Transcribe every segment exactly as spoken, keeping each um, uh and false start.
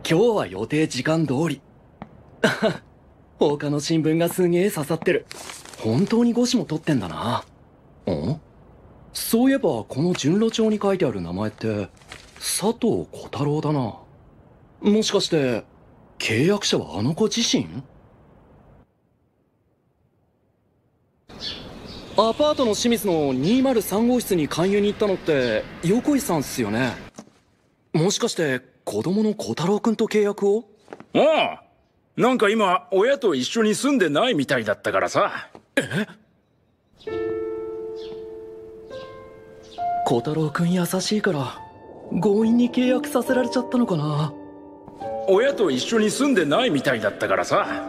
今日は予定時間通り。他の新聞がすげえ刺さってる。本当にゴシも取ってんだな。ん？そういえばこの順路帳に書いてある名前って佐藤小太郎だな。もしかして契約者はあの子自身？アパートの清水のにまるさん号室に勧誘に行ったのって横井さんっすよね。もしかして子供の小太郎くんと契約を？ ああ、なんか今親と一緒に住んでないみたいだったからさ。 え？小太郎くん優しいから強引に契約させられちゃったのかな。 親と一緒に住んでないみたいだったからさ。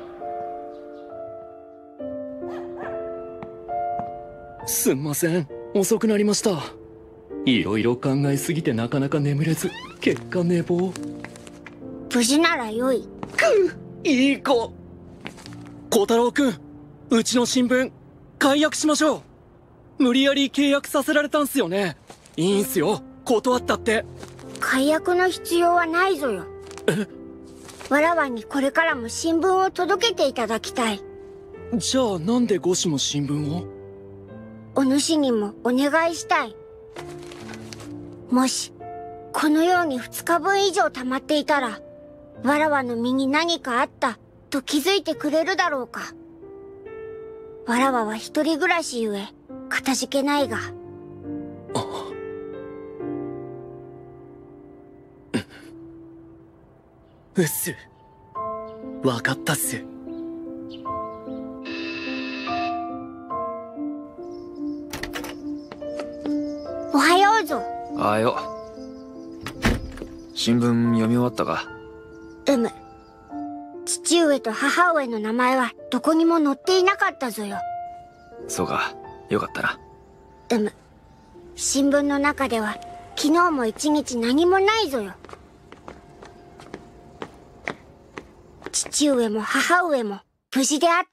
すんません、遅くなりました。いろいろ考えすぎてなかなか眠れず結果寝坊。 無事なら良い。 くっ、いい子。小太郎くん、うちの新聞解約しましょう。無理やり契約させられたんすよね。いいんすよ、断ったって。 解約の必要はないぞよ。 え？ わらわにこれからも新聞を届けていただきたい。 じゃあなんでゴシも新聞を？ お主にもお願いしたい。もしこのようにふつかぶん以上溜まっていたらわらわの身に何かあったと気づいてくれるだろうか。わらわは一人暮らしゆえかたじけないが。 うっす、わかったっす。 おはようぞ。 おはよう。新聞読み終わったか？ うむ。父上と母上の名前はどこにも載っていなかったぞよ。 そうか、よかったな。 うむ。新聞の中では昨日も一日何もないぞよ。父上も母上も無事であっ